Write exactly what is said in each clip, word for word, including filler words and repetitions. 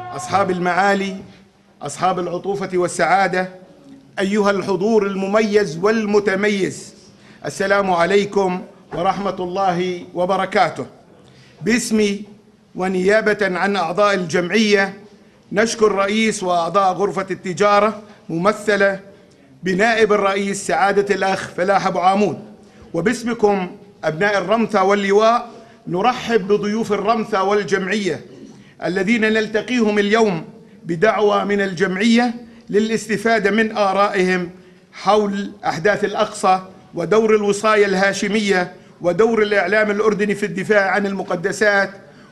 أصحاب المعالي، أصحاب العطوفة والسعادة، أيها الحضور المميز والمتميز، السلام عليكم ورحمة الله وبركاته. باسمي ونيابة عن أعضاء الجمعية نشكر رئيس وأعضاء غرفة التجارة ممثلة بنائب الرئيس سعادة الأخ فلاح أبو عامود، وباسمكم أبناء الرمثة واللواء نرحب بضيوف الرمثة والجمعية الذين نلتقيهم اليوم بدعوة من الجمعية للاستفادة من آرائهم حول أحداث الأقصى ودور الوصاية الهاشمية ودور الإعلام الأردني في الدفاع عن المقدسات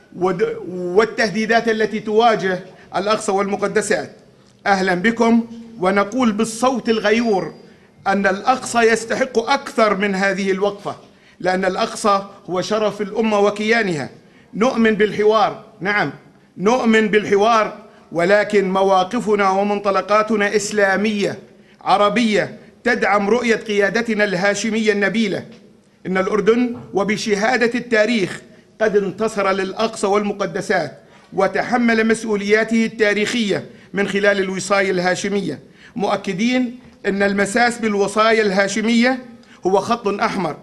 والتهديدات التي تواجه الأقصى والمقدسات. أهلا بكم، ونقول بالصوت الغيور أن الأقصى يستحق أكثر من هذه الوقفة، لأن الأقصى هو شرف الأمة وكيانها. نؤمن بالحوار، نعم نؤمن بالحوار، ولكن مواقفنا ومنطلقاتنا إسلامية عربية تدعم رؤية قيادتنا الهاشمية النبيلة. إن الأردن وبشهادة التاريخ قد انتصر للأقصى والمقدسات وتحمل مسؤولياته التاريخية من خلال الوصاية الهاشمية، مؤكدين أن المساس بالوصايا الهاشمية هو خط أحمر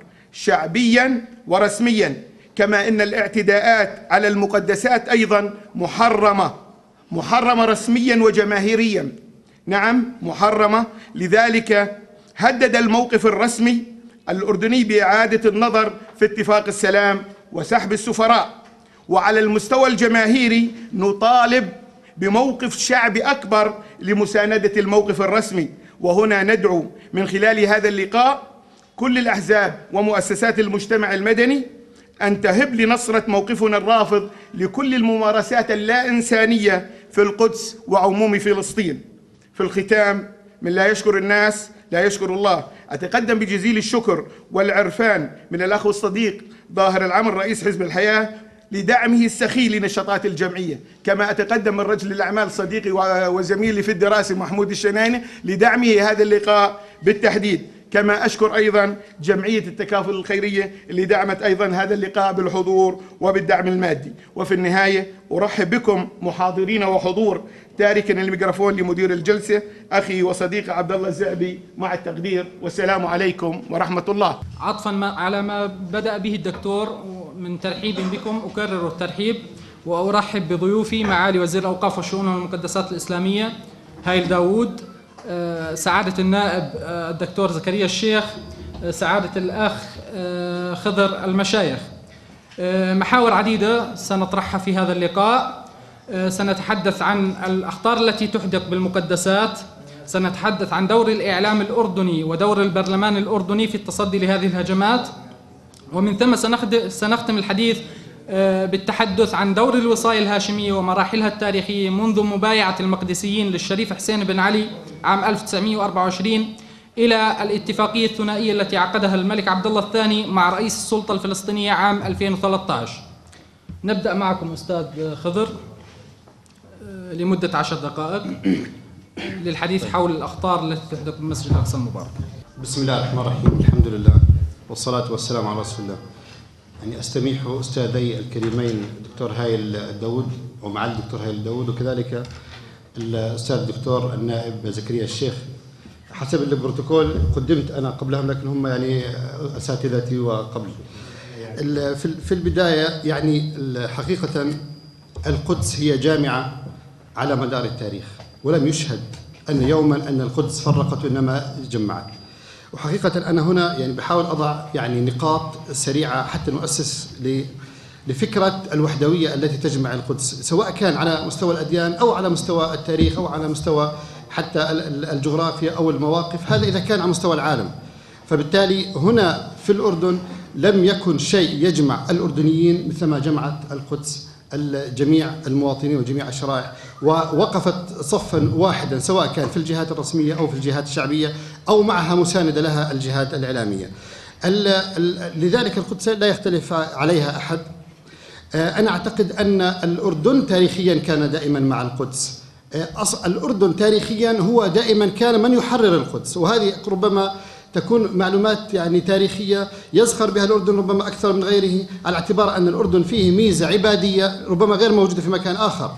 شعبيا ورسميا، كما أن الاعتداءات على المقدسات أيضا محرمة محرمة رسميا وجماهيريا، نعم محرمة. لذلك هدد الموقف الرسمي الأردني بإعادة النظر في اتفاق السلام وسحب السفراء، وعلى المستوى الجماهيري نطالب بموقف شعبي أكبر لمساندة الموقف الرسمي. وهنا ندعو من خلال هذا اللقاء كل الأحزاب ومؤسسات المجتمع المدني أن تهب لنصرة موقفنا الرافض لكل الممارسات اللا إنسانية في القدس وعموم فلسطين. في الختام، من لا يشكر الناس لا يشكر الله، أتقدم بجزيل الشكر والعرفان من الأخ الصديق ظاهر العمر رئيس حزب الحياة لدعمه السخي لنشاطات الجمعية، كما أتقدم من رجل الأعمال صديقي وزميلي في الدراسة محمود الشناني لدعمه هذا اللقاء بالتحديد. كما أشكر أيضا جمعية التكافل الخيرية اللي دعمت أيضا هذا اللقاء بالحضور وبالدعم المادي. وفي النهاية أرحب بكم محاضرين وحضور، تاركا الميكروفون لمدير الجلسة أخي وصديقي عبد الله الزعبي مع التقدير، والسلام عليكم ورحمة الله. عطفا على ما بدأ به الدكتور من ترحيب بكم، أكرر الترحيب وأرحب بضيوفي معالي وزير الأوقاف والشؤون والمقدسات الإسلامية هايل داوود، سعادة النائب الدكتور زكريا الشيخ، سعادة الأخ خضر المشايخ. محاور عديدة سنطرحها في هذا اللقاء. سنتحدث عن الأخطار التي تحدق بالمقدسات، سنتحدث عن دور الإعلام الأردني ودور البرلمان الأردني في التصدي لهذه الهجمات، ومن ثم سنختم الحديث بالتحدث عن دور الوصاية الهاشمية ومراحلها التاريخية منذ مبايعة المقدسيين للشريف حسين بن علي عام ألف وتسعمئة وأربعة وعشرين إلى الاتفاقية الثنائية التي عقدها الملك عبد الله الثاني مع رئيس السلطة الفلسطينية عام ألفين وثلاثة عشر. نبدأ معكم أستاذ خضر لمدة عشر دقائق للحديث حول الأخطار التي تحدث بالمسجد الأقصى المبارك. بسم الله الرحمن الرحيم، الحمد لله والصلاة والسلام على رسول الله. يعني أستميح أستاذي الكريمين الدكتور هايل داوود ومعالي الدكتور هايل داوود، وكذلك الأستاذ الدكتور النائب زكريا الشيخ. حسب البروتوكول قدمت أنا قبلهم، لكن هم يعني أساتذتي وقبل. في البداية يعني حقيقة القدس هي جامعة على مدار التاريخ، ولم يشهد أن يوما أن القدس فرقت وإنما جمعت. وحقيقة أنا هنا يعني بحاول أضع يعني نقاط سريعة حتى نؤسس لفكرة الوحدوية التي تجمع القدس، سواء كان على مستوى الأديان أو على مستوى التاريخ أو على مستوى حتى الجغرافيا أو المواقف، هذا إذا كان على مستوى العالم. فبالتالي هنا في الأردن لم يكن شيء يجمع الأردنيين مثلما جمعت القدس جميع المواطنين وجميع الشرائح، ووقفت صفا واحدا سواء كان في الجهات الرسمية أو في الجهات الشعبية أو معها مساندة لها الجهات الإعلامية. لذلك القدس لا يختلف عليها أحد. أنا أعتقد أن الأردن تاريخيا كان دائما مع القدس. الأردن تاريخيا هو دائما كان من يحرر القدس، وهذه ربما تكون معلومات يعني تاريخية يزخر بها الأردن ربما أكثر من غيره، على اعتبار أن الأردن فيه ميزة عبادية ربما غير موجودة في مكان آخر.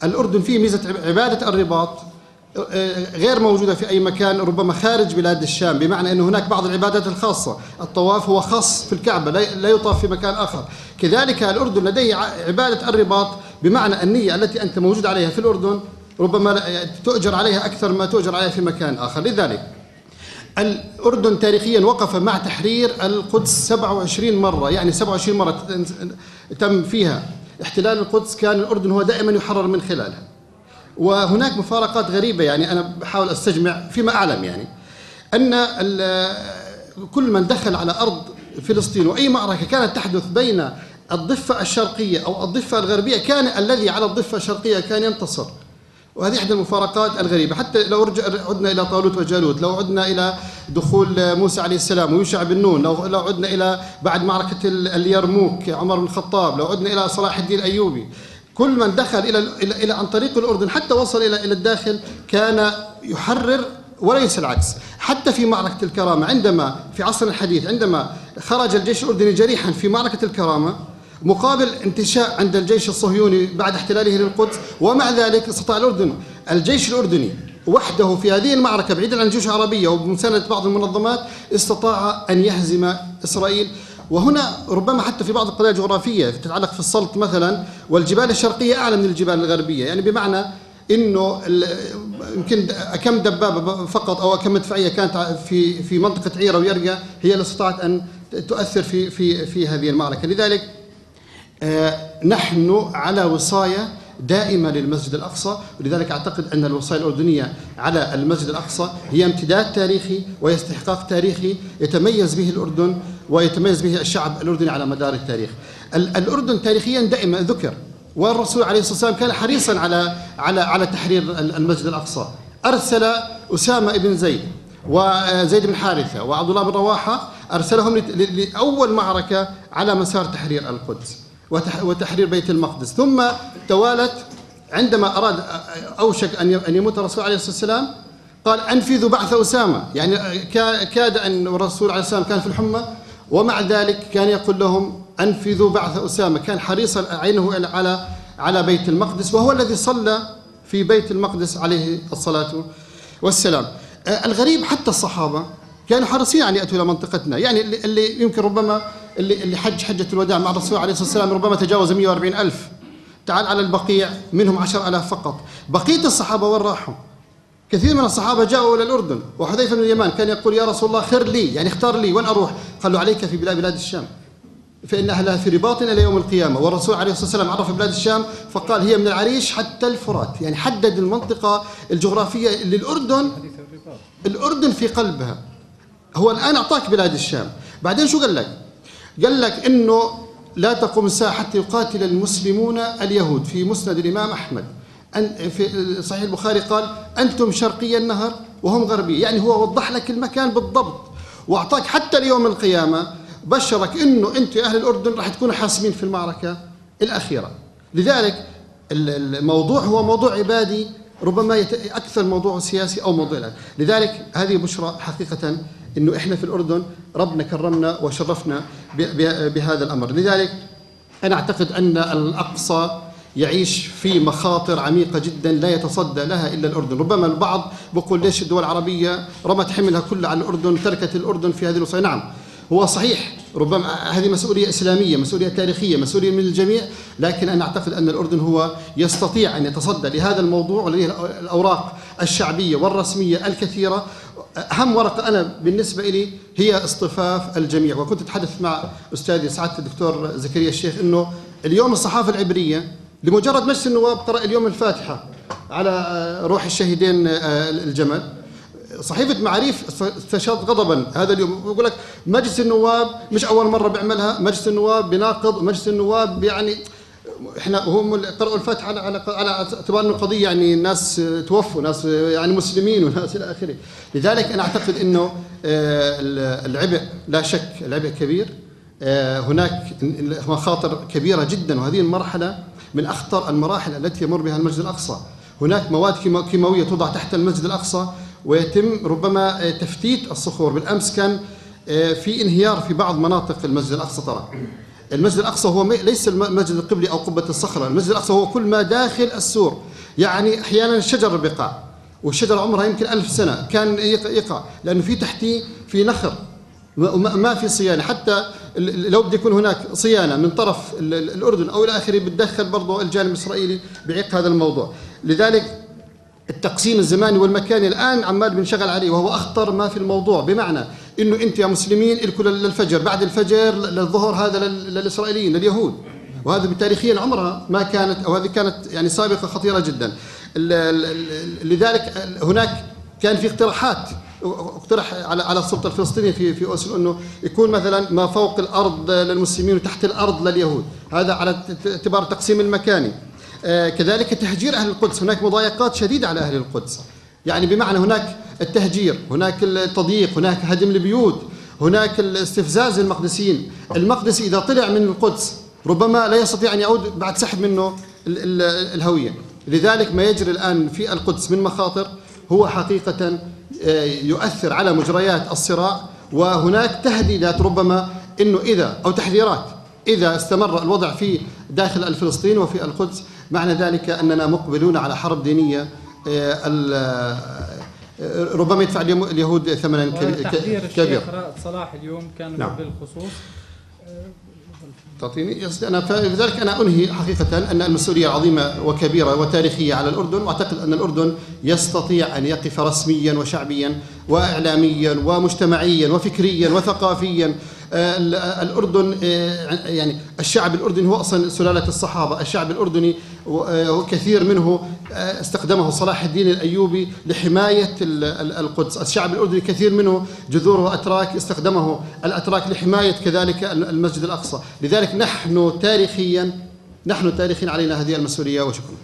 الأردن فيه ميزة عبادة الرباط غير موجودة في أي مكان ربما خارج بلاد الشام، بمعنى أن هناك بعض العبادات الخاصة. الطواف هو خاص في الكعبة، لا يطاف في مكان آخر. كذلك الأردن لديه عبادة الرباط، بمعنى النية التي أنت موجود عليها في الأردن ربما تؤجر عليها أكثر ما تؤجر عليها في مكان آخر. لذلك الأردن تاريخيا وقف مع تحرير القدس سبعة وعشرين مرة، يعني سبعة وعشرين مرة تم فيها احتلال القدس، كان الأردن هو دائما يحرر من خلالها. وهناك مفارقات غريبة، يعني أنا بحاول أستجمع فيما أعلم، يعني أن كل من دخل على أرض فلسطين وأي معركة كانت تحدث بين الضفة الشرقية أو الضفة الغربية، كان الذي على الضفة الشرقية كان ينتصر. وهذه إحدى المفارقات الغريبة. حتى لو عدنا إلى طالوت وجالوت، لو عدنا إلى دخول موسى عليه السلام ويوشع بن نون، لو لو عدنا إلى بعد معركة اليرموك عمر بن الخطاب، لو عدنا إلى صلاح الدين الأيوبي، كل من دخل إلى إلى إلى عن طريق الأردن حتى وصل إلى إلى الداخل كان يحرر، وليس العكس. حتى في معركة الكرامة، عندما في عصرنا الحديث عندما خرج الجيش الأردني جريحا في معركة الكرامة مقابل انتشاء عند الجيش الصهيوني بعد احتلاله للقدس، ومع ذلك استطاع الأردن الجيش الأردني وحده في هذه المعركة بعيدا عن الجيوش العربية وبمساندة بعض المنظمات استطاع أن يهزم إسرائيل. وهنا ربما حتى في بعض القضايا الجغرافية تتعلق في السلط مثلا، والجبال الشرقية أعلى من الجبال الغربية، يعني بمعنى إنه يمكن كم دبابة فقط أو كم مدفعية كانت في في منطقة عيرة ويرقة هي اللي استطاعت أن تؤثر في في في هذه المعركة. لذلك نحن على وصاية دائمة للمسجد الأقصى، ولذلك أعتقد أن الوصاية الأردنية على المسجد الأقصى هي امتداد تاريخي واستحقاق تاريخي يتميز به الأردن ويتميز به الشعب الأردني على مدار التاريخ. الأردن تاريخيا دائما ذكر، والرسول عليه الصلاة والسلام كان حريصا على على على تحرير المسجد الأقصى. أرسل أسامة بن زيد وزيد بن حارثة وعبد الله بن رواحة، أرسلهم لأول معركة على مسار تحرير القدس وتحرير بيت المقدس. ثم توالت عندما أراد أوشك أن يموت الرسول عليه الصلاة والسلام قال أنفذوا بعث أسامة، يعني كاد أن الرسول عليه الصلاة والسلام كان في الحمى، ومع ذلك كان يقول لهم أنفذوا بعث أسامة. كان حريصا عينه على على بيت المقدس، وهو الذي صلى في بيت المقدس عليه الصلاة والسلام. الغريب حتى الصحابة كانوا حريصين أن يأتوا إلى منطقتنا، يعني اللي يمكن ربما اللي اللي حج حجة الوداع مع الرسول عليه الصلاة والسلام ربما تجاوز مئة وأربعين ألف. تعال على البقيع منهم عشر ألاف فقط. بقية الصحابة وين راحوا؟ كثير من الصحابة جاءوا إلى الأردن، وحذيفة بن اليمان كان يقول يا رسول الله خر لي، يعني اختار لي وين أروح؟ قال له عليك في بلاد بلاد الشام فإن أهلها في رباط إلى يوم القيامة. والرسول عليه الصلاة والسلام عرف بلاد الشام فقال هي من العريش حتى الفرات، يعني حدد المنطقة الجغرافية اللي الأردن الأردن في قلبها. هو الآن أعطاك بلاد الشام، بعدين شو قال لك؟ قال لك إنه لا تقوم الساعة حتى يقاتل المسلمون اليهود. في مسند الإمام أحمد أن في صحيح البخاري قال أنتم شرقي النهر وهم غربي، يعني هو وضح لك المكان بالضبط وأعطاك حتى اليوم القيامة، بشرك إنه أنتم أهل الأردن راح تكونوا حاسمين في المعركة الأخيرة. لذلك الموضوع هو موضوع عبادي ربما أكثر موضوع سياسي أو موضوع الآن. لذلك هذه بشرى حقيقة إنه إحنا في الأردن ربنا كرمنا وشرفنا بهذا الأمر. لذلك أنا أعتقد أن الأقصى يعيش في مخاطر عميقة جدا لا يتصدى لها إلا الأردن. ربما البعض بيقول ليش الدول العربية رمت حملها كلها على الأردن، تركت الأردن في هذه الوصاية. نعم هو صحيح، ربما هذه مسؤولية إسلامية، مسؤولية تاريخية، مسؤولية من الجميع، لكن أنا أعتقد أن الأردن هو يستطيع أن يتصدى لهذا الموضوع ولديه الأوراق الشعبية والرسمية الكثيرة. أهم ورقة أنا بالنسبة لي هي اصطفاف الجميع. وكنت أتحدث مع أستاذي سعادة الدكتور زكريا الشيخ إنه اليوم الصحافة العبرية لمجرد مجلس النواب قرأ اليوم الفاتحة على روح الشهيدين الجمل، صحيفة معاريف استشهد غضبا هذا اليوم، يقول لك مجلس النواب مش أول مرة بيعملها، مجلس النواب بناقض، مجلس النواب يعني احنا هم قرأوا الفاتحة على على على اعتبار انه قضية يعني ناس توفوا، ناس يعني مسلمين وناس إلى آخره. لذلك أنا أعتقد إنه العبء لا شك العبء كبير، هناك مخاطر كبيرة جدا، وهذه المرحلة من أخطر المراحل التي يمر بها المسجد الأقصى. هناك مواد كيماوية توضع تحت المسجد الأقصى ويتم ربما تفتيت الصخور. بالأمس كان في انهيار في بعض مناطق المسجد الأقصى. ترى المسجد الأقصى هو ليس المسجد القبلي أو قبة الصخرة، المسجد الأقصى هو كل ما داخل السور. يعني أحيانا الشجر بقع، والشجرة عمرها يمكن ألف سنة كان يقع لأنه في تحتيه في نخر ما في صيانة. حتى لو بده يكون هناك صيانة من طرف الأردن أو إلى آخره بتدخل برضه الجانب الإسرائيلي بعيق هذا الموضوع. لذلك التقسيم الزماني والمكاني الآن عمال بنشغل عليه، وهو أخطر ما في الموضوع، بمعنى إنه أنت يا مسلمين إلكم للفجر، بعد الفجر للظهر هذا للإسرائيليين لليهود، وهذا تاريخيا عمرها ما كانت، أو هذه كانت يعني سابقة خطيرة جدا. لذلك هناك كان في اقتراحات اقترح على على السلطة الفلسطينية في في أوسلو إنه يكون مثلا ما فوق الأرض للمسلمين وتحت الأرض لليهود، هذا على اعتبار التقسيم المكاني. آه كذلك تهجير أهل القدس، هناك مضايقات شديدة على أهل القدس، يعني بمعنى هناك التهجير، هناك التضييق، هناك هدم البيوت، هناك الاستفزاز للمقدسيين. المقدسي إذا طلع من القدس ربما لا يستطيع أن يعود بعد سحب منه ال ال الهوية. لذلك ما يجري الآن في القدس من مخاطر هو حقيقة يؤثر على مجريات الصراع، وهناك تهديدات ربما إنه إذا أو تحذيرات إذا استمر الوضع في داخل الفلسطين وفي القدس، معنى ذلك أننا مقبلون على حرب دينية ربما يدفع اليهود ثمنا كبير. الشيخ رائد صلاح اليوم كان نعم. بالخصوص تعطيني أنا فلذلك أنا أنهي حقيقة أن المسؤولية عظيمة وكبيرة وتاريخية على الأردن، وأعتقد أن الأردن يستطيع أن يقف رسميا وشعبيا وإعلاميا ومجتمعيا وفكريا وثقافيا. الأردن يعني الشعب الأردني هو أصلا سلالة الصحابة، الشعب الأردني وكثير منه استخدمه صلاح الدين الأيوبي لحماية القدس، الشعب الأردني كثير منه جذوره أتراك استخدمه الأتراك لحماية كذلك المسجد الأقصى. لذلك نحن تاريخيا نحن تاريخيا علينا هذه المسؤولية. وشكرا.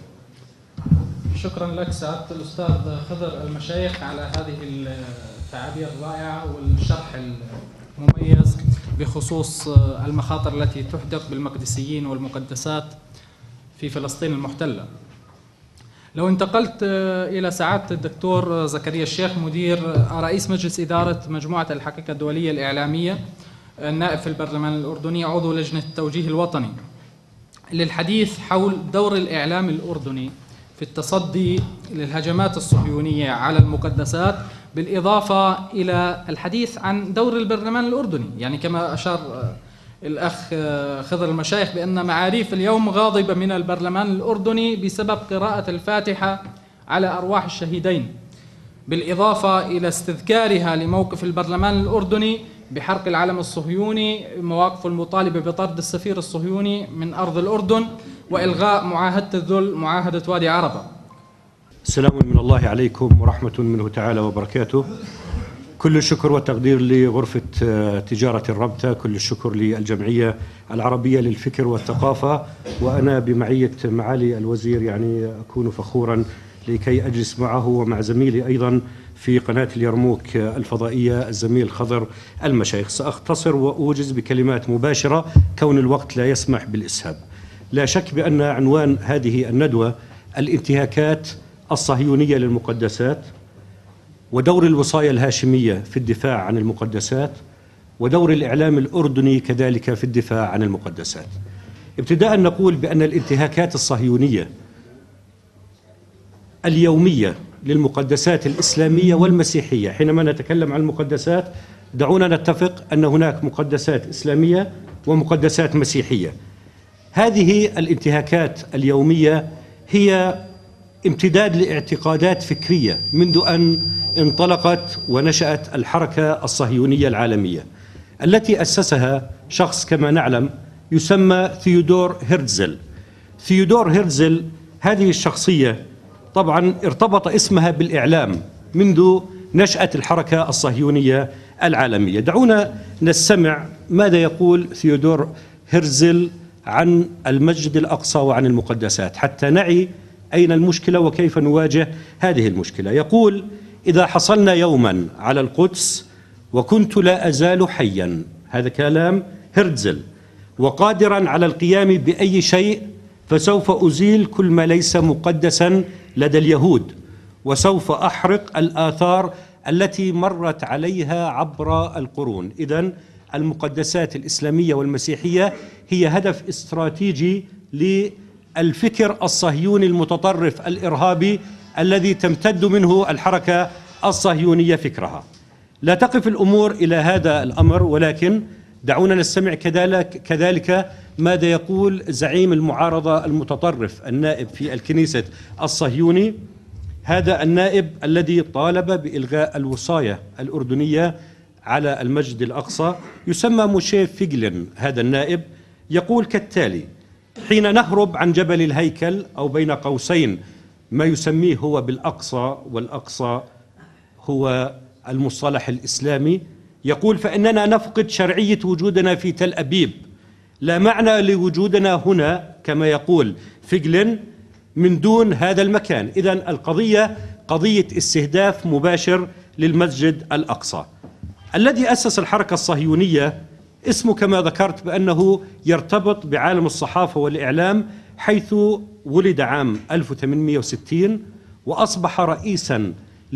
شكرا لك سعادة الأستاذ خضر المشايخ على هذه التعابير الرائعة والشرح المميز بخصوص المخاطر التي تحدق بالمقدسيين والمقدسات في فلسطين المحتلة. لو انتقلت إلى سعادة الدكتور زكريا الشيخ مدير رئيس مجلس إدارة مجموعة الحقيقة الدولية الإعلامية، النائب في البرلمان الأردني، عضو لجنة التوجيه الوطني، للحديث حول دور الإعلام الأردني في التصدي للهجمات الصهيونية على المقدسات، بالإضافة إلى الحديث عن دور البرلمان الأردني. يعني كما أشار الأخ خضر المشايخ بأن معاريف اليوم غاضبة من البرلمان الأردني بسبب قراءة الفاتحة على أرواح الشهيدين، بالإضافة إلى استذكارها لموقف البرلمان الأردني بحرق العلم الصهيوني، مواقف المطالبة بطرد السفير الصهيوني من أرض الأردن، وإلغاء معاهدة الذل معاهدة وادي عربة. السلام من الله عليكم ورحمة منه تعالى وبركاته. كل الشكر والتقدير لغرفة تجارة الرابطة، كل الشكر للجمعية العربية للفكر والثقافة، وأنا بمعية معالي الوزير يعني أكون فخورا لكي أجلس معه ومع زميلي أيضا في قناة اليرموك الفضائية الزميل خضر المشايخ. سأختصر وأوجز بكلمات مباشرة كون الوقت لا يسمح بالإسهاب. لا شك بأن عنوان هذه الندوة الانتهاكات الصهيونية للمقدسات، ودور الوصاية الهاشمية في الدفاع عن المقدسات، ودور الإعلام الأردني كذلك في الدفاع عن المقدسات. ابتداء نقول بأن الانتهاكات الصهيونية اليومية للمقدسات الإسلامية والمسيحية، حينما نتكلم عن المقدسات دعونا نتفق أن هناك مقدسات إسلامية ومقدسات مسيحية. هذه الانتهاكات اليومية هي امتداد لاعتقادات فكرية منذ أن انطلقت ونشأت الحركة الصهيونية العالمية التي أسسها شخص كما نعلم يسمى ثيودور هيرتزل. ثيودور هيرتزل هذه الشخصية طبعا ارتبط اسمها بالإعلام منذ نشأة الحركة الصهيونية العالمية. دعونا نستمع ماذا يقول ثيودور هيرتزل عن المسجد الأقصى وعن المقدسات حتى نعي أين المشكلة وكيف نواجه هذه المشكلة. يقول: إذا حصلنا يوما على القدس وكنت لا أزال حيا، هذا كلام هيرتزل، وقادرا على القيام بأي شيء، فسوف أزيل كل ما ليس مقدسا لدى اليهود، وسوف أحرق الآثار التي مرت عليها عبر القرون. إذن المقدسات الإسلامية والمسيحية هي هدف استراتيجي الفكر الصهيوني المتطرف الإرهابي الذي تمتد منه الحركة الصهيونية فكرها. لا تقف الأمور إلى هذا الأمر، ولكن دعونا نستمع كذلك, كذلك ماذا يقول زعيم المعارضة المتطرف النائب في الكنيسة الصهيوني، هذا النائب الذي طالب بإلغاء الوصاية الأردنية على المسجد الأقصى، يسمى موشي فيغلين. هذا النائب يقول كالتالي: حين نهرب عن جبل الهيكل أو بين قوسين ما يسميه هو بالأقصى، والأقصى هو المصطلح الإسلامي، يقول فإننا نفقد شرعية وجودنا في تل أبيب، لا معنى لوجودنا هنا كما يقول فيغلين من دون هذا المكان. إذن القضية قضية استهداف مباشر للمسجد الأقصى. الذي أسس الحركة الصهيونية اسمه كما ذكرت بأنه يرتبط بعالم الصحافة والإعلام، حيث ولد عام ألف وثمانمئة وستين وأصبح رئيسا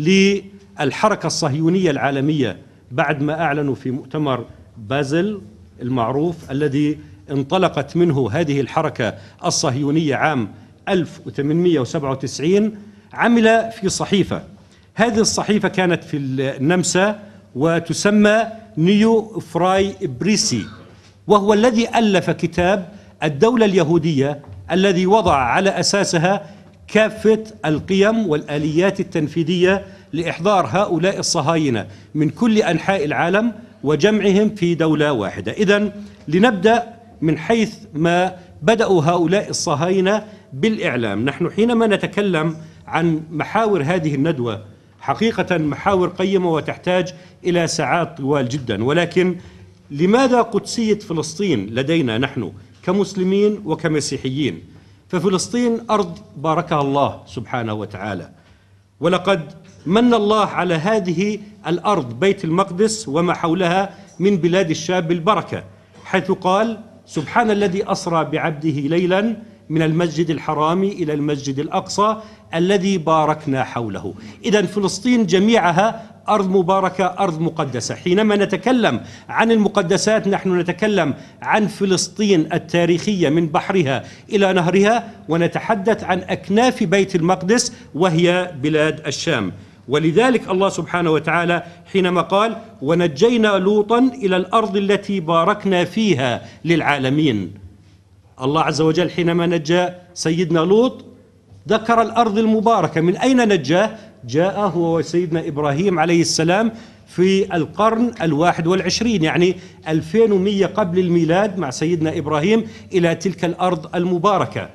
للحركة الصهيونية العالمية بعد ما أعلنوا في مؤتمر بازل المعروف الذي انطلقت منه هذه الحركة الصهيونية عام ألف وثمانمئة وسبعة وتسعين. عمل في صحيفة، هذه الصحيفة كانت في النمسا وتسمى نيو فراي بريسي، وهو الذي ألف كتاب الدولة اليهودية الذي وضع على أساسها كافة القيم والآليات التنفيذية لإحضار هؤلاء الصهاينة من كل أنحاء العالم وجمعهم في دولة واحدة. إذن لنبدأ من حيث ما بدأوا هؤلاء الصهاينة بالإعلام. نحن حينما نتكلم عن محاور هذه الندوة حقيقة محاور قيمة وتحتاج إلى ساعات طوال جدا، ولكن لماذا قدسية فلسطين لدينا نحن كمسلمين وكمسيحيين؟ ففلسطين أرض باركها الله سبحانه وتعالى، ولقد من الله على هذه الأرض بيت المقدس وما حولها من بلاد الشام بالبركة، حيث قال سبحان الذي أسرى بعبده ليلا من المسجد الحرام إلى المسجد الأقصى الذي باركنا حوله. إذن فلسطين جميعها أرض مباركة، أرض مقدسة. حينما نتكلم عن المقدسات نحن نتكلم عن فلسطين التاريخية من بحرها إلى نهرها، ونتحدث عن أكناف بيت المقدس وهي بلاد الشام. ولذلك الله سبحانه وتعالى حينما قال ونجينا لوطا إلى الأرض التي باركنا فيها للعالمين، الله عز وجل حينما نجى سيدنا لوط ذكر الأرض المباركة. من أين نجاه؟ جاء هو وسيدنا إبراهيم عليه السلام في القرن الواحد والعشرين، يعني ألفين ومئة قبل الميلاد مع سيدنا إبراهيم إلى تلك الأرض المباركة.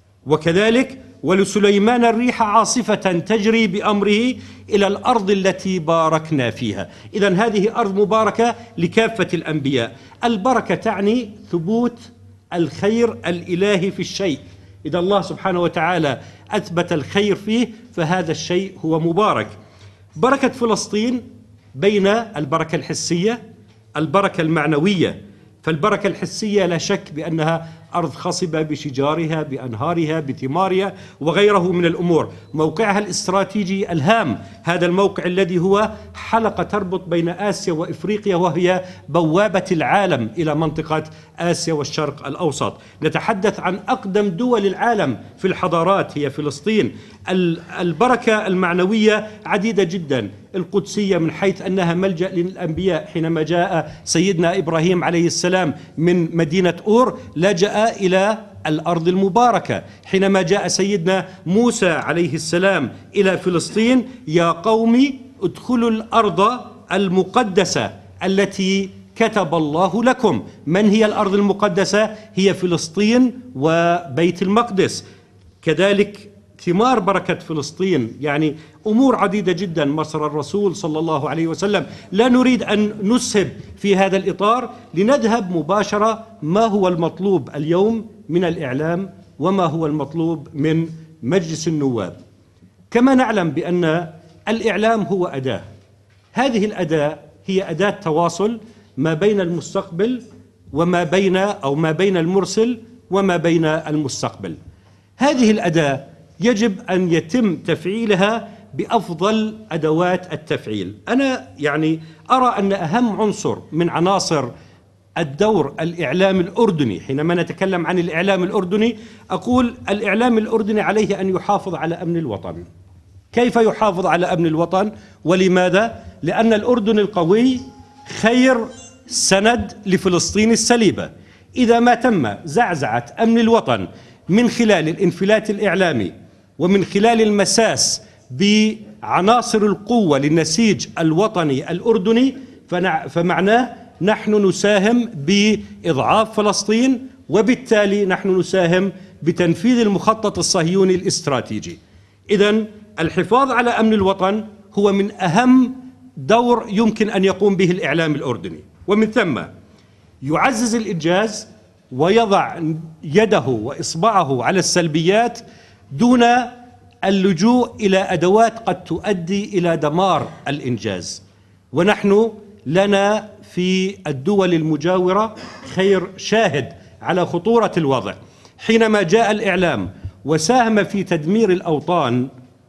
وكذلك ولسليمان الريح عاصفة تجري بأمره إلى الأرض التي باركنا فيها. إذن هذه أرض مباركة لكافة الأنبياء. البركة تعني ثبوت الخير الإلهي في الشيء، إذا الله سبحانه وتعالى أثبت الخير فيه فهذا الشيء هو مبارك. بركة فلسطين بين البركة الحسية البركة المعنوية. فالبركة الحسية لا شك بأنها أرض خصبة بشجارها بأنهارها بثمارها وغيره من الأمور. موقعها الاستراتيجي الهام، هذا الموقع الذي هو حلقة تربط بين آسيا وإفريقيا وهي بوابة العالم إلى منطقة آسيا والشرق الأوسط. نتحدث عن أقدم دول العالم في الحضارات هي فلسطين. البركة المعنوية عديدة جدا. القدسية من حيث أنها ملجأ للأنبياء، حينما جاء سيدنا إبراهيم عليه السلام من مدينة أور لجأ إلى الأرض المباركة. حينما جاء سيدنا موسى عليه السلام إلى فلسطين يا قوم ادخلوا الأرض المقدسة التي كتب الله لكم. من هي الأرض المقدسة؟ هي فلسطين وبيت المقدس. كذلك ثمار بركة فلسطين يعني أمور عديدة جدا. مصر الرسول صلى الله عليه وسلم. لا نريد أن نسهب في هذا الإطار، لنذهب مباشرة ما هو المطلوب اليوم من الإعلام وما هو المطلوب من مجلس النواب. كما نعلم بأن الإعلام هو أداة، هذه الأداة هي أداة تواصل ما بين المستقبل وما بين أو ما بين المرسل وما بين المستقبل. هذه الأداة يجب أن يتم تفعيلها بأفضل أدوات التفعيل. أنا يعني أرى أن أهم عنصر من عناصر الدور الإعلام الأردني. حينما نتكلم عن الإعلام الأردني أقول الإعلام الأردني عليه أن يحافظ على أمن الوطن. كيف يحافظ على أمن الوطن ولماذا؟ لأن الأردن القوي خير سند لفلسطين السليبة. إذا ما تم زعزعة أمن الوطن من خلال الانفلات الإعلامي ومن خلال المساس بعناصر القوة للنسيج الوطني الأردني فمعناه نحن نساهم بإضعاف فلسطين، وبالتالي نحن نساهم بتنفيذ المخطط الصهيوني الاستراتيجي. إذن الحفاظ على أمن الوطن هو من أهم دور يمكن أن يقوم به الإعلام الأردني، ومن ثم يعزز الإنجاز ويضع يده وإصبعه على السلبيات دون اللجوء إلى أدوات قد تؤدي إلى دمار الإنجاز. ونحن لنا في الدول المجاورة خير شاهد على خطورة الوضع. حينما جاء الإعلام وساهم في تدمير الأوطان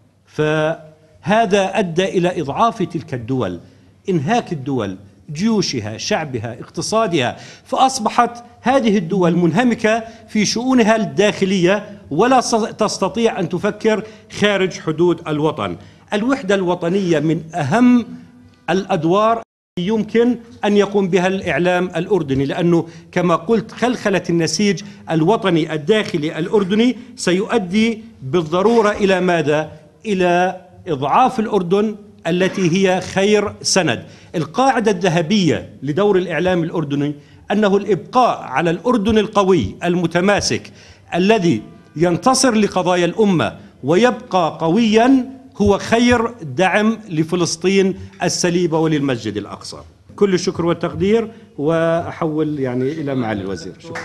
فهذا أدى إلى إضعاف تلك الدول، إنهاك الدول، جيوشها، شعبها، اقتصادها، فأصبحت هذه الدول منهمكة في شؤونها الداخلية ولا تستطيع أن تفكر خارج حدود الوطن. الوحدة الوطنية من أهم الأدوار يمكن أن يقوم بها الإعلام الأردني، لأنه كما قلت خلخلة النسيج الوطني الداخلي الأردني سيؤدي بالضرورة إلى ماذا؟ إلى إضعاف الأردن التي هي خير سند. القاعدة الذهبية لدور الإعلام الأردني أنه الإبقاء على الأردن القوي المتماسك الذي ينتصر لقضايا الأمة ويبقى قويا هو خير دعم لفلسطين السليبة وللمسجد الأقصى. كل الشكر والتقدير، وأحول يعني إلى معالي الوزير. شكرا.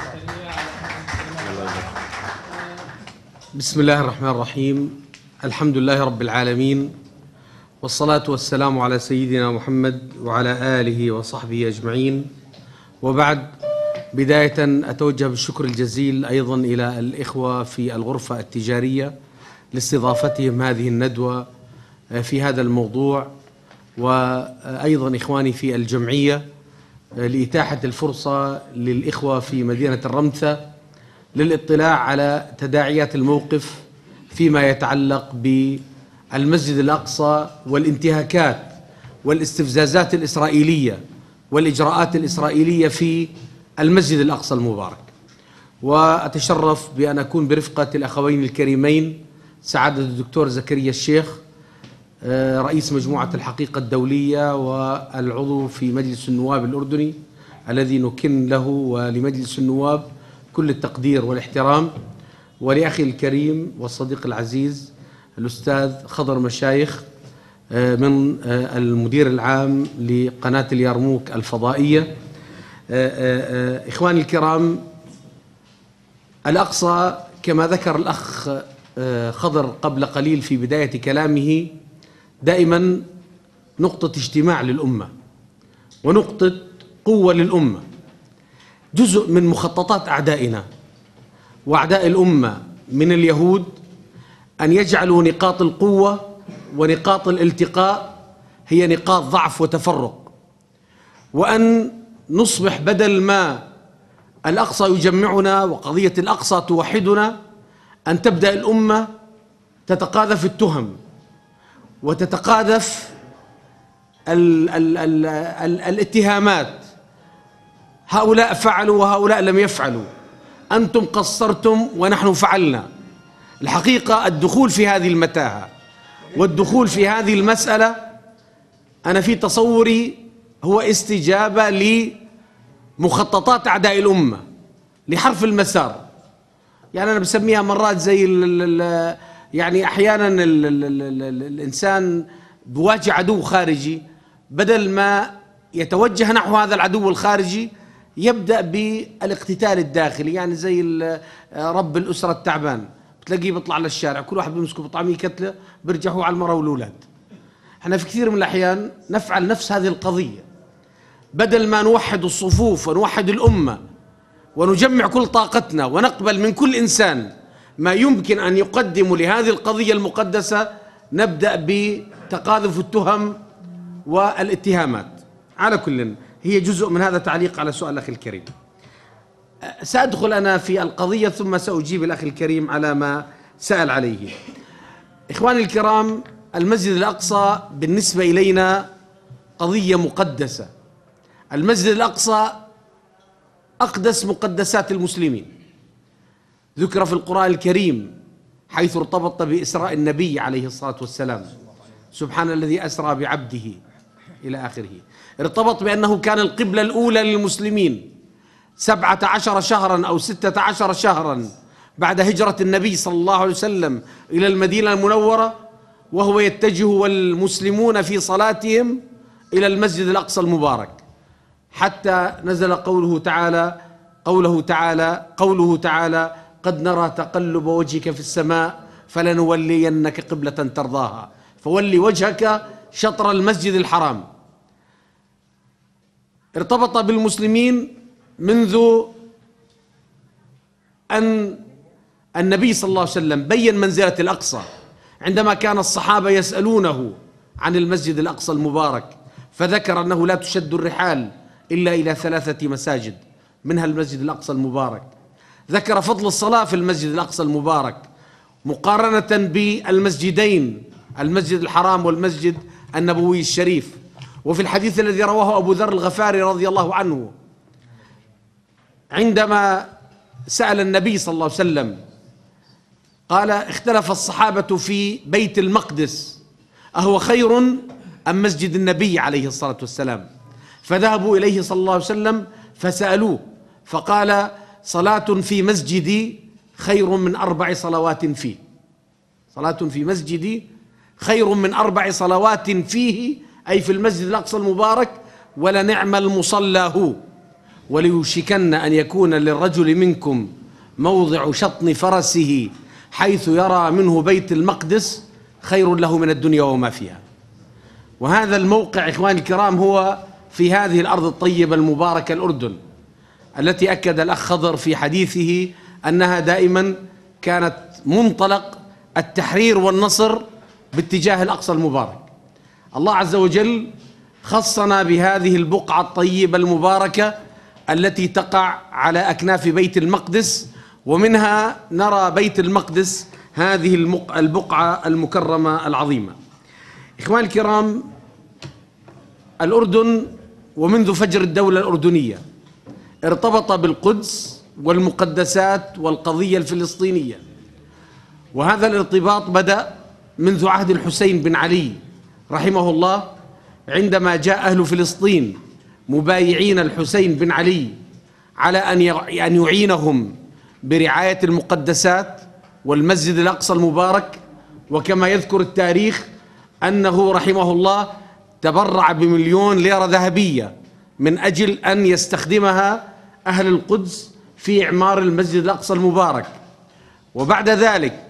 بسم الله الرحمن الرحيم. الحمد لله رب العالمين، والصلاة والسلام على سيدنا محمد وعلى آله وصحبه أجمعين، وبعد. بداية أتوجه بالشكر الجزيل أيضا إلى الإخوة في الغرفة التجارية لاستضافتهم هذه الندوة في هذا الموضوع، وأيضا إخواني في الجمعية لإتاحة الفرصة للإخوة في مدينة الرمثة للاطلاع على تداعيات الموقف فيما يتعلق بالمسجد الأقصى والانتهاكات والاستفزازات الإسرائيلية والإجراءات الإسرائيلية في المسجد الأقصى المبارك. وأتشرف بأن أكون برفقة الأخوين الكريمين سعادة الدكتور زكريا الشيخ رئيس مجموعة الحقيقة الدولية والعضو في مجلس النواب الأردني الذي نكن له ولمجلس النواب كل التقدير والاحترام، ولأخي الكريم والصديق العزيز الأستاذ خضر مشايخ من المدير العام لقناة اليرموك الفضائية. إخواني الكرام، الأقصى كما ذكر الأخ خضر قبل قليل في بداية كلامه دائما نقطة اجتماع للأمة ونقطة قوة للأمة، جزء من مخططات أعدائنا وأعداء الأمة من اليهود أن يجعلوا نقاط القوة ونقاط الالتقاء هي نقاط ضعف وتفرق، وأن نصبح بدل ما الأقصى يجمعنا وقضية الأقصى توحدنا أن تبدأ الأمة تتقاذف التهم وتتقاذف ال ال ال ال الاتهامات، هؤلاء فعلوا وهؤلاء لم يفعلوا، أنتم قصرتم ونحن فعلنا. الحقيقة الدخول في هذه المتاهة والدخول في هذه المسألة أنا في تصوري هو استجابة لمخططات أعداء الأمة لحرف المسار. يعني أنا بسميها مرات زي ال ال يعني أحيانا ال ال ال ال الإنسان بواجه عدو خارجي، بدل ما يتوجه نحو هذا العدو الخارجي يبدأ بالاقتتال الداخلي. يعني زي رب الأسرة التعبان بتلاقيه بيطلع للشارع كل واحد بيمسكه بطعميه كتلة بيرجعوا على المرأة والأولاد. احنا في كثير من الأحيان نفعل نفس هذه القضية، بدل ما نوحد الصفوف ونوحد الأمة ونجمع كل طاقتنا ونقبل من كل إنسان ما يمكن أن يقدم لهذه القضية المقدسة، نبدأ بتقاذف التهم والاتهامات. على كل هي جزء من هذا تعليق على سؤال الأخ الكريم. سأدخل أنا في القضية ثم سأجيب الأخ الكريم على ما سأل عليه. إخواني الكرام، المسجد الأقصى بالنسبة إلينا قضية مقدسة. المسجد الأقصى أقدس مقدسات المسلمين، ذكر في القرآن الكريم حيث ارتبط بإسراء النبي عليه الصلاة والسلام، سبحان الذي أسرى بعبده إلى آخره. ارتبط بأنه كان القبلة الأولى للمسلمين سبعة عشر شهرا أو ستة عشر شهرا بعد هجرة النبي صلى الله عليه وسلم إلى المدينة المنورة، وهو يتجه والمسلمون في صلاتهم إلى المسجد الأقصى المبارك، حتى نزل قوله تعالى قوله تعالى قوله تعالى قد نرى تقلب وجهك في السماء فلنولينك قبلة ترضاها فولي وجهك شطر المسجد الحرام. ارتبط بالمسلمين منذ أن النبي صلى الله عليه وسلم بين منزلة الأقصى، عندما كان الصحابة يسألونه عن المسجد الأقصى المبارك، فذكر أنه لا تشد الرحال إلا إلى ثلاثة مساجد منها المسجد الأقصى المبارك. ذكر فضل الصلاة في المسجد الأقصى المبارك مقارنة بالمسجدين، المسجد الحرام والمسجد النبوي الشريف. وفي الحديث الذي رواه أبو ذر الغفاري رضي الله عنه عندما سأل النبي صلى الله عليه وسلم قال: اختلف الصحابة في بيت المقدس أهو خير أم مسجد النبي عليه الصلاة والسلام؟ فذهبوا إليه صلى الله عليه وسلم فسألوه فقال: صلاة في مسجدي خير من أربع صلوات فيه. صلاة في مسجدي خير من أربع صلوات فيه، أي في المسجد الأقصى المبارك، ولنعم المصلى هو، وليوشكن أن يكون للرجل منكم موضع شطن فرسه حيث يرى منه بيت المقدس خير له من الدنيا وما فيها. وهذا الموقع إخواني الكرام هو في هذه الأرض الطيبة المباركة الأردن، التي أكد الأخ خضر في حديثه أنها دائما كانت منطلق التحرير والنصر باتجاه الأقصى المبارك. الله عز وجل خصنا بهذه البقعة الطيبة المباركة التي تقع على أكناف بيت المقدس، ومنها نرى بيت المقدس، هذه البقعة المكرمة العظيمة. إخواني الكرام، الأردن ومنذ فجر الدولة الأردنية ارتبط بالقدس والمقدسات والقضية الفلسطينية، وهذا الارتباط بدأ منذ عهد الحسين بن علي رحمه الله، عندما جاء أهل فلسطين مبايعين الحسين بن علي على أن يعينهم برعاية المقدسات والمسجد الأقصى المبارك. وكما يذكر التاريخ أنه رحمه الله تبرع بمليون ليرة ذهبية من أجل أن يستخدمها أهل القدس في إعمار المسجد الأقصى المبارك. وبعد ذلك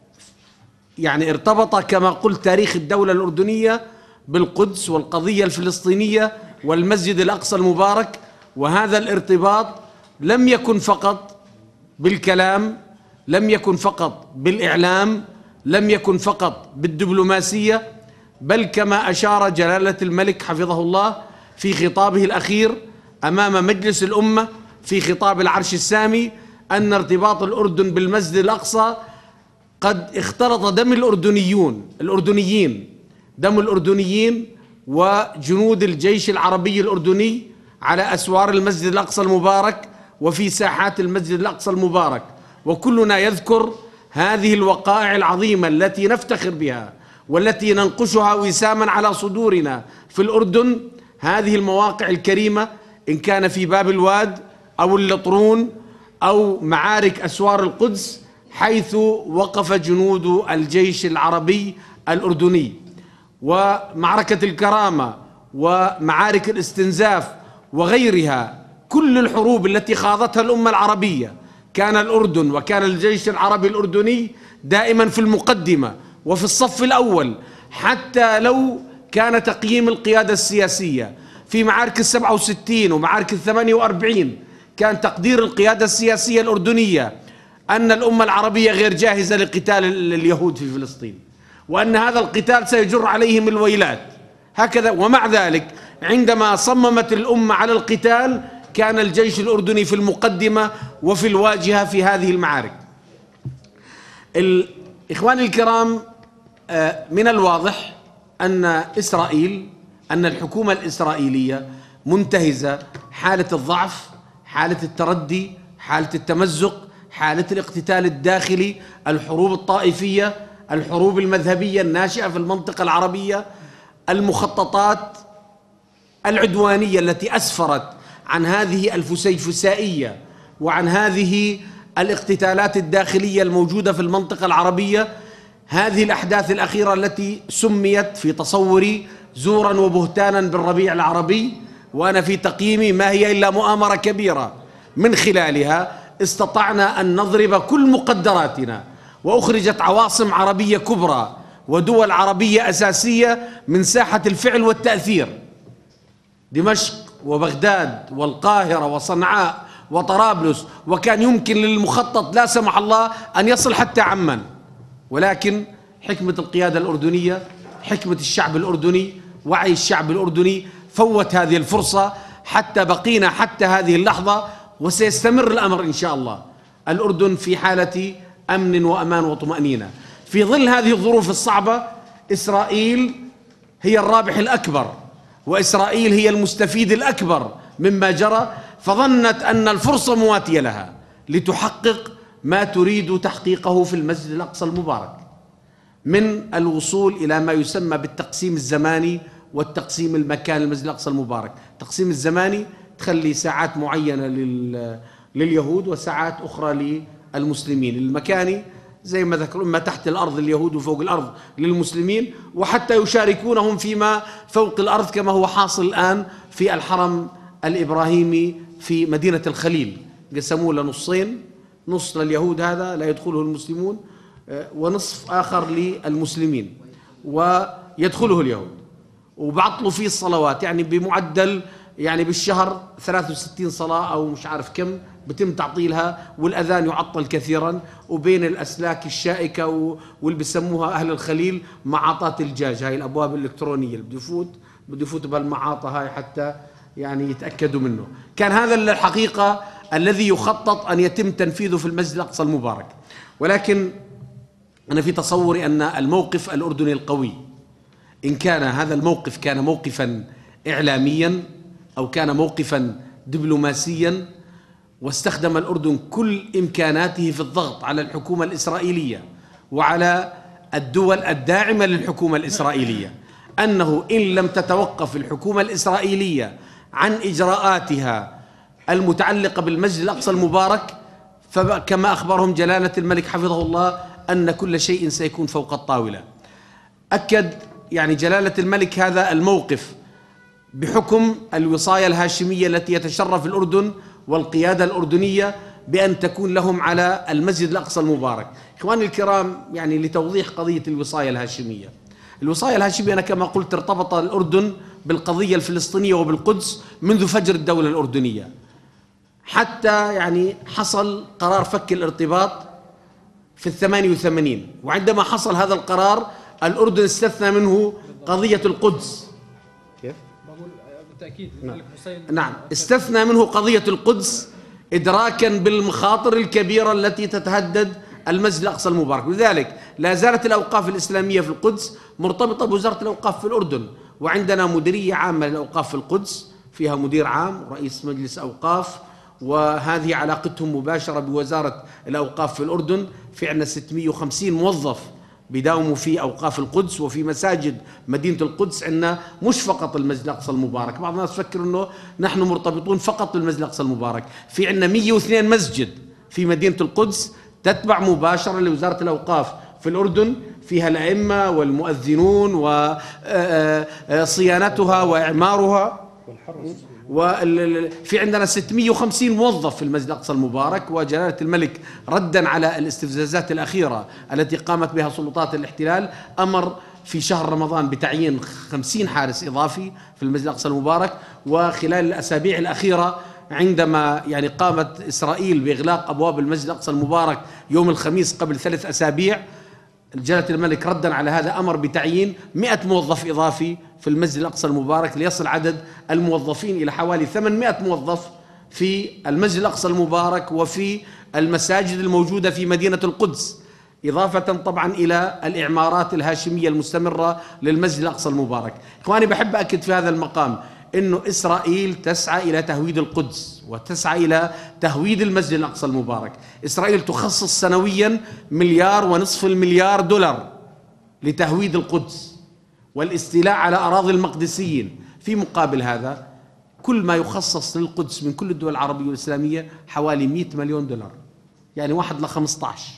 يعني ارتبط كما قلت تاريخ الدولة الأردنية بالقدس والقضية الفلسطينية والمسجد الأقصى المبارك. وهذا الارتباط لم يكن فقط بالكلام، لم يكن فقط بالإعلام، لم يكن فقط بالدبلوماسية، بل كما أشار جلالة الملك حفظه الله في خطابه الأخير أمام مجلس الأمة في خطاب العرش السامي، أن ارتباط الأردن بالمسجد الأقصى قد اختلط دم الأردنيون الأردنيين دم الأردنيين وجنود الجيش العربي الأردني على أسوار المسجد الأقصى المبارك وفي ساحات المسجد الأقصى المبارك. وكلنا يذكر هذه الوقائع العظيمة التي نفتخر بها والتي ننقشها وساما على صدورنا في الأردن، هذه المواقع الكريمة، إن كان في باب الواد أو اللطرون أو معارك أسوار القدس حيث وقف جنود الجيش العربي الأردني، ومعركة الكرامة ومعارك الاستنزاف وغيرها. كل الحروب التي خاضتها الأمة العربية كان الأردن وكان الجيش العربي الأردني دائما في المقدمة وفي الصف الأول، حتى لو كان تقييم القيادة السياسية في معارك السبعة وستين ومعارك الثمانية وأربعين كان تقدير القيادة السياسية الأردنية أن الأمة العربية غير جاهزة لقتال اليهود في فلسطين، وأن هذا القتال سيجر عليهم الويلات هكذا. ومع ذلك عندما صممت الأمة على القتال كان الجيش الأردني في المقدمة وفي الواجهة في هذه المعارك. إخواني الكرام، من الواضح أن إسرائيل أن الحكومة الإسرائيلية منتهزة حالة الضعف، حالة التردي، حالة التمزق، حالة الاقتتال الداخلي، الحروب الطائفية، الحروب المذهبية الناشئة في المنطقة العربية، المخططات العدوانية التي أسفرت عن هذه الفسيفسائية وعن هذه الاقتتالات الداخلية الموجودة في المنطقة العربية. هذه الأحداث الأخيرة التي سميت في تصوري زورا وبهتانا بالربيع العربي، وأنا في تقييمي ما هي إلا مؤامرة كبيرة من خلالها استطعنا أن نضرب كل مقدراتنا، وأخرجت عواصم عربية كبرى ودول عربية أساسية من ساحة الفعل والتأثير. دمشق وبغداد والقاهرة وصنعاء وطرابلس، وكان يمكن للمخطط لا سمح الله أن يصل حتى عمان، ولكن حكمة القيادة الأردنية، حكمة الشعب الأردني، وعي الشعب الأردني فوت هذه الفرصة حتى بقينا حتى هذه اللحظة، وسيستمر الأمر إن شاء الله. الأردن في حالة أمن وأمان وطمأنينة. في ظل هذه الظروف الصعبة إسرائيل هي الرابح الأكبر، وإسرائيل هي المستفيد الأكبر مما جرى، فظنت أن الفرصة مواتية لها لتحقق ما تريد تحقيقه في المسجد الأقصى المبارك، من الوصول إلى ما يسمى بالتقسيم الزماني والتقسيم المكاني للمسجد الأقصى المبارك. التقسيم الزماني تخلي ساعات معينة لليهود وساعات أخرى للمسلمين. المكاني زي ما ذكروا إما تحت الأرض اليهود وفوق الأرض للمسلمين، وحتى يشاركونهم فيما فوق الأرض كما هو حاصل الآن في الحرم الإبراهيمي في مدينة الخليل، قسموه لنصين، نص لليهود هذا لا يدخله المسلمون، ونصف آخر للمسلمين ويدخله اليهود، وبعطلوا فيه الصلوات، يعني بمعدل يعني بالشهر ثلاث وستين صلاة أو مش عارف كم بتم تعطيلها، والأذان يعطل كثيرا، وبين الأسلاك الشائكة واللي بسموها أهل الخليل معاطات الجاج، هاي الأبواب الإلكترونية اللي بده يفوت بده يفوت بالمعاطة هاي حتى يعني يتأكدوا منه. كان هذا الحقيقة الذي يخطط أن يتم تنفيذه في المسجد الأقصى المبارك، ولكن أنا في تصوري أن الموقف الأردني القوي، إن كان هذا الموقف كان موقفا إعلاميا أو كان موقفا دبلوماسيا، واستخدم الأردن كل إمكاناته في الضغط على الحكومة الإسرائيلية وعلى الدول الداعمة للحكومة الإسرائيلية، أنه إن لم تتوقف الحكومة الإسرائيلية عن إجراءاتها المتعلقة بالمسجد الأقصى المبارك، فكما أخبرهم جلالة الملك حفظه الله أن كل شيء سيكون فوق الطاولة. أكد يعني جلالة الملك هذا الموقف بحكم الوصاية الهاشمية التي يتشرف الأردن والقيادة الأردنية بأن تكون لهم على المسجد الأقصى المبارك. إخواني الكرام، يعني لتوضيح قضية الوصاية الهاشمية، الوصاية الهاشمية أنا كما قلت ارتبط الأردن بالقضية الفلسطينية وبالقدس منذ فجر الدولة الأردنية، حتى يعني حصل قرار فك الارتباط في الثمانية وثمانين، وعندما حصل هذا القرار الأردن استثنى منه قضية القدس. كيف؟ بالتأكيد. نعم. نعم، استثنى منه قضية القدس إدراكا بالمخاطر الكبيرة التي تتهدد المسجد الأقصى المبارك. لذلك لا زالت الأوقاف الإسلامية في القدس مرتبطة بوزارة الأوقاف في الأردن، وعندنا مديرية عامة للأوقاف في القدس فيها مدير عام ورئيس مجلس أوقاف، وهذه علاقتهم مباشرة بوزارة الأوقاف في الأردن. في عندنا ستمئة وخمسين موظف بيداوموا في أوقاف القدس، وفي مساجد مدينة القدس عندنا مش فقط المسجد الأقصى المبارك. بعض الناس فكر أنه نحن مرتبطون فقط بالمسجد الأقصى المبارك، في عندنا مئة واثنين مسجد في مدينة القدس تتبع مباشرة لوزارة الأوقاف في الأردن، فيها الأئمة والمؤذنون وصيانتها وإعمارها، وفي عندنا ستمئة وخمسين موظف في المسجد الأقصى المبارك. وجلالة الملك ردا على الاستفزازات الأخيرة التي قامت بها سلطات الاحتلال أمر في شهر رمضان بتعيين خمسين حارس إضافي في المسجد الأقصى المبارك. وخلال الأسابيع الأخيرة عندما يعني قامت إسرائيل بإغلاق أبواب المسجد الأقصى المبارك يوم الخميس قبل ثلاث أسابيع، جلالة الملك ردا على هذا أمر بتعيين مئة موظف إضافي في المسجد الأقصى المبارك، ليصل عدد الموظفين إلى حوالي ثمانمئة موظف في المسجد الأقصى المبارك وفي المساجد الموجودة في مدينة القدس، إضافة طبعا إلى الإعمارات الهاشمية المستمرة للمسجد الأقصى المبارك. إخواني، بحب أكد في هذا المقام إنه إسرائيل تسعى إلى تهويد القدس وتسعى إلى تهويد المسجد الأقصى المبارك. إسرائيل تخصص سنويا مليار ونصف المليار دولار لتهويد القدس والاستيلاء على أراضي المقدسيين. في مقابل هذا كل ما يخصص للقدس من كل الدول العربية والإسلامية حوالي مئة مليون دولار، يعني واحد لخمسة عشر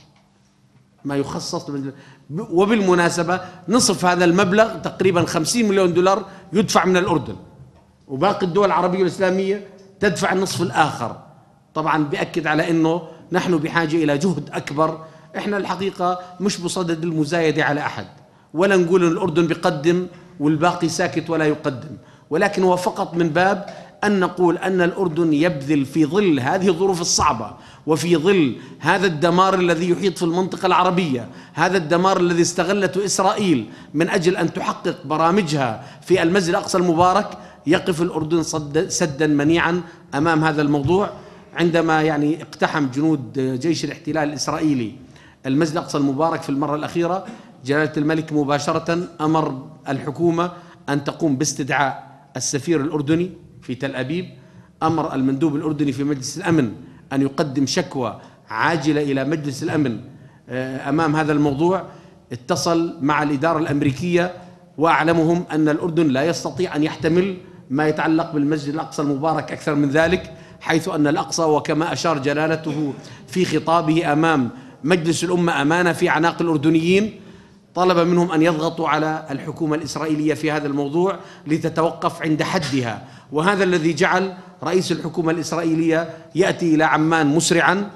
ما يخصص. وبالمناسبة نصف هذا المبلغ تقريبا خمسين مليون دولار يدفع من الأردن، وباقي الدول العربية والإسلامية تدفع النصف الآخر. طبعا بأكد على أنه نحن بحاجة إلى جهد أكبر. إحنا الحقيقة مش بصدد المزايدة على أحد، ولا نقول أن الأردن بيقدم والباقي ساكت ولا يقدم، ولكن هو فقط من باب أن نقول أن الأردن يبذل في ظل هذه الظروف الصعبة وفي ظل هذا الدمار الذي يحيط في المنطقة العربية، هذا الدمار الذي استغلته إسرائيل من أجل أن تحقق برامجها في المسجد الأقصى المبارك، يقف الأردن صد سدا منيعا أمام هذا الموضوع. عندما يعني اقتحم جنود جيش الاحتلال الإسرائيلي المسجد الأقصى المبارك في المرة الأخيرة، جلالة الملك مباشرة أمر الحكومة أن تقوم باستدعاء السفير الأردني في تل أبيب، أمر المندوب الأردني في مجلس الأمن أن يقدم شكوى عاجلة إلى مجلس الأمن أمام هذا الموضوع. اتصل مع الإدارة الأمريكية وأعلمهم أن الأردن لا يستطيع أن يحتمل ما يتعلق بالمسجد الأقصى المبارك أكثر من ذلك، حيث أن الأقصى وكما أشار جلالته في خطابه أمام مجلس الأمة أمانة في أعناق الأردنيين، طلب منهم أن يضغطوا على الحكومة الإسرائيلية في هذا الموضوع لتتوقف عند حدها. وهذا الذي جعل رئيس الحكومة الإسرائيلية يأتي إلى عمان مسرعا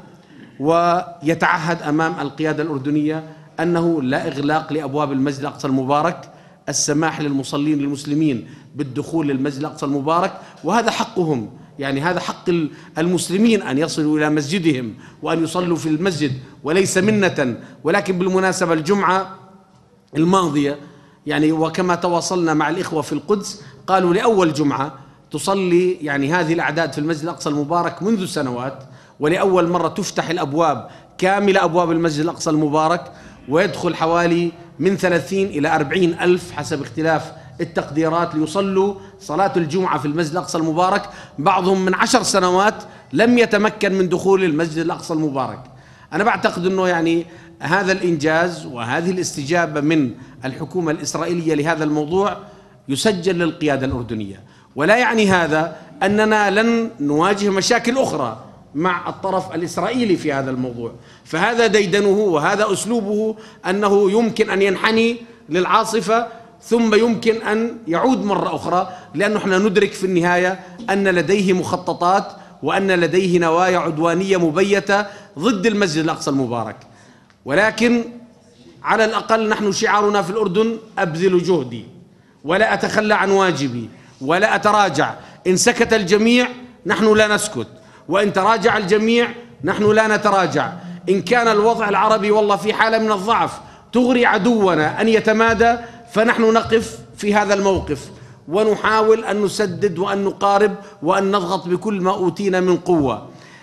ويتعهد أمام القيادة الأردنية أنه لا إغلاق لأبواب المسجد الأقصى المبارك، السماح للمصلين المسلمين بالدخول للمسجد الأقصى المبارك، وهذا حقهم. يعني هذا حق المسلمين أن يصلوا إلى مسجدهم وأن يصلوا في المسجد وليس منة. ولكن بالمناسبة الجمعة الماضية يعني وكما تواصلنا مع الإخوة في القدس قالوا لأول جمعة تصلي يعني هذه الأعداد في المسجد الأقصى المبارك منذ سنوات، ولأول مرة تفتح الأبواب كاملة أبواب المسجد الأقصى المبارك، ويدخل حوالي من ثلاثين إلى أربعين ألف حسب اختلاف التقديرات ليصلوا صلاة الجمعة في المسجد الأقصى المبارك. بعضهم من عشر سنوات لم يتمكن من دخول المسجد الأقصى المبارك. أنا بعتقد أنه يعني هذا الإنجاز وهذه الاستجابة من الحكومة الإسرائيلية لهذا الموضوع يسجل للقيادة الأردنية، ولا يعني هذا أننا لن نواجه مشاكل أخرى مع الطرف الإسرائيلي في هذا الموضوع. فهذا ديدنه وهذا أسلوبه أنه يمكن أن ينحني للعاصفة ثم يمكن أن يعود مرة أخرى، لأنه احنا ندرك في النهاية أن لديه مخططات وأن لديه نوايا عدوانية مبيتة ضد المسجد الأقصى المبارك. ولكن على الأقل نحن شعارنا في الأردن أبذل جهدي ولا أتخلى عن واجبي ولا أتراجع. إن سكت الجميع نحن لا نسكت، وإن تراجع الجميع نحن لا نتراجع. إن كان الوضع العربي والله في حالة من الضعف تغري عدونا أن يتمادى، فنحن نقف في هذا الموقف ونحاول أن نسدد وأن نقارب وأن نضغط بكل ما أوتينا من قوة.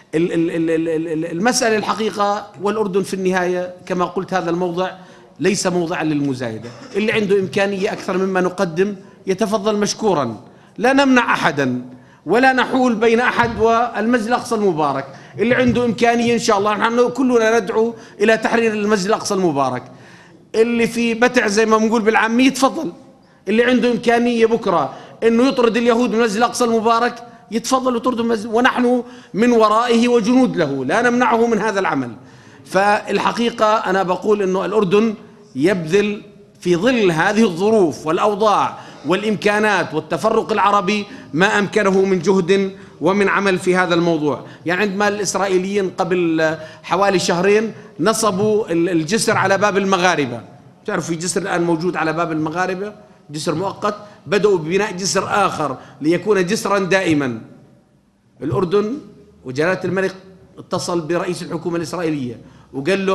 المسألة الحقيقة والأردن في النهاية كما قلت هذا الموضع ليس موضعا للمزايدة. اللي عنده إمكانية أكثر مما نقدم يتفضل مشكورا، لا نمنع أحدا ولا نحول بين أحد والمسجد الأقصى المبارك. اللي عنده إمكانية إن شاء الله نحن كلنا ندعو إلى تحرير المسجد الأقصى المبارك. اللي في بتع زي ما بنقول بالعامية يتفضل، اللي عنده إمكانية بكرة إنه يطرد اليهود من المسجد الأقصى المبارك يتفضل وطرد المسجد، ونحن من ورائه وجنود له لا نمنعه من هذا العمل. فالحقيقة أنا بقول إنه الأردن يبذل في ظل هذه الظروف والأوضاع والإمكانات والتفرق العربي ما أمكنه من جهد ومن عمل في هذا الموضوع. يعني عندما الإسرائيليين قبل حوالي شهرين نصبوا الجسر على باب المغاربة، تعرفوا في جسر الآن موجود على باب المغاربة، جسر مؤقت، بدأوا ببناء جسر آخر ليكون جسرا دائما. الأردن وجلالة الملك اتصل برئيس الحكومة الإسرائيلية وقال له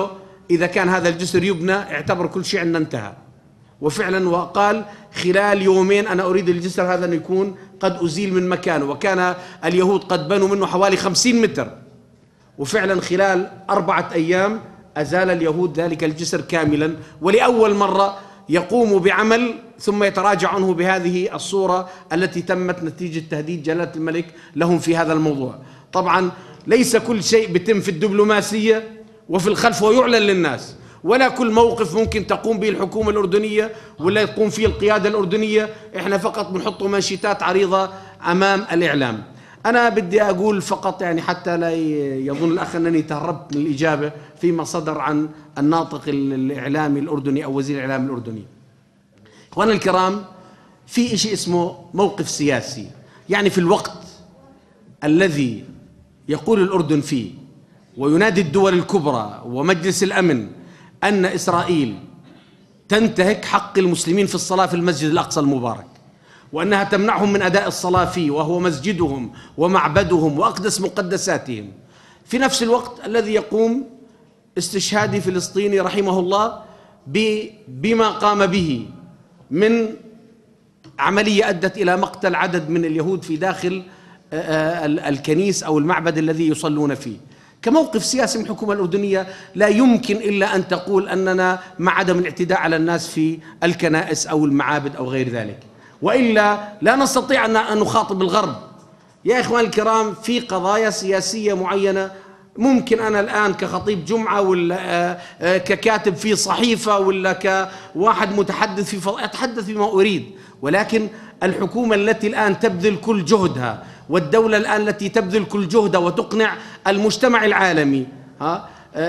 إذا كان هذا الجسر يبنى اعتبر كل شيء عندنا انتهى. وفعلا وقال خلال يومين أنا أريد الجسر هذا أن يكون قد أزيل من مكانه، وكان اليهود قد بنوا منه حوالي خمسين متر، وفعلا خلال أربعة أيام أزال اليهود ذلك الجسر كاملا، ولأول مرة يقوم بعمل ثم يتراجع عنه بهذه الصورة التي تمت نتيجة تهديد جلالة الملك لهم في هذا الموضوع. طبعا ليس كل شيء بيتم في الدبلوماسية وفي الخلف ويعلن للناس، ولا كل موقف ممكن تقوم به الحكومة الأردنية ولا تقوم فيه القيادة الأردنية، إحنا فقط بنحط منشطات عريضة أمام الإعلام. أنا بدي أقول فقط يعني حتى لا يظن الأخ أنني تهربت من الإجابة فيما صدر عن الناطق الإعلامي الأردني أو وزير الإعلام الأردني. إخواننا الكرام، في شيء اسمه موقف سياسي، يعني في الوقت الذي يقول الأردن فيه وينادي الدول الكبرى ومجلس الأمن أن إسرائيل تنتهك حق المسلمين في الصلاة في المسجد الأقصى المبارك، وأنها تمنعهم من أداء الصلاة فيه وهو مسجدهم ومعبدهم وأقدس مقدساتهم، في نفس الوقت الذي يقوم استشهادي فلسطيني رحمه الله بما قام به من عملية أدت إلى مقتل عدد من اليهود في داخل الكنيس أو المعبد الذي يصلون فيه. كموقف سياسي من الحكومة الأردنية لا يمكن إلا أن تقول أننا مع عدم الاعتداء على الناس في الكنائس أو المعابد أو غير ذلك، وإلا لا نستطيع أن نخاطب الغرب. يا إخوان الكرام، في قضايا سياسية معينة ممكن أنا الآن كخطيب جمعة ولا ككاتب في صحيفة ولا كواحد متحدث في فض... أتحدث بما أريد، ولكن الحكومة التي الآن تبذل كل جهدها والدولة الآن التي تبذل كل جهدها وتقنع المجتمع العالمي ها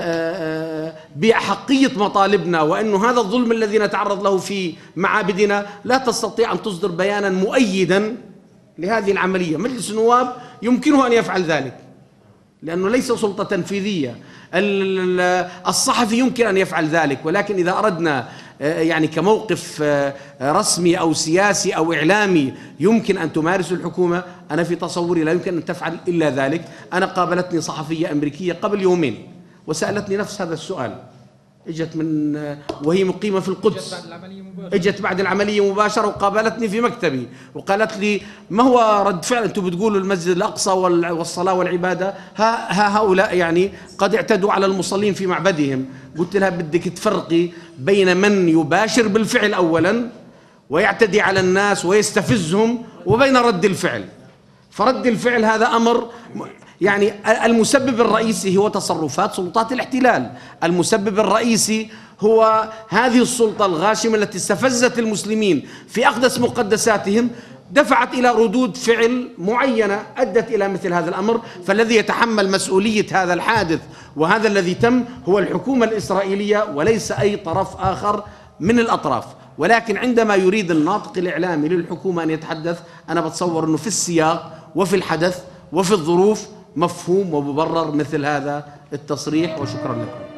بأحقية مطالبنا وأنه هذا الظلم الذي نتعرض له في معابدنا لا تستطيع أن تصدر بيانا مؤيدا لهذه العملية. مجلس النواب يمكنه أن يفعل ذلك لأنه ليس سلطة تنفيذية، الصحفي يمكن أن يفعل ذلك، ولكن إذا أردنا يعني كموقف رسمي أو سياسي أو إعلامي يمكن أن تمارس الحكومة، أنا في تصوري لا يمكن أن تفعل إلا ذلك. أنا قابلتني صحفية أمريكية قبل يومين وسألتني نفس هذا السؤال، اجت من وهي مقيمة في القدس، اجت بعد العملية مباشرة وقابلتني في مكتبي وقالت لي ما هو رد فعل انتم بتقولوا المسجد الأقصى والصلاة والعبادة ها, ها هؤلاء يعني قد اعتدوا على المصلين في معبدهم. قلت لها بدك تفرقي بين من يباشر بالفعل أولا ويعتدي على الناس ويستفزهم وبين رد الفعل. فرد الفعل هذا أمر يعني المسبب الرئيسي هو تصرفات سلطات الاحتلال، المسبب الرئيسي هو هذه السلطة الغاشمة التي استفزت المسلمين في أقدس مقدساتهم، دفعت إلى ردود فعل معينة أدت إلى مثل هذا الأمر. فالذي يتحمل مسؤولية هذا الحادث وهذا الذي تم هو الحكومة الإسرائيلية وليس أي طرف آخر من الأطراف. ولكن عندما يريد الناطق الإعلامي للحكومة أن يتحدث، أنا بتصور أنه في السياق وفي الحدث وفي الظروف مفهوم ومبرر مثل هذا التصريح. وشكرا لكم.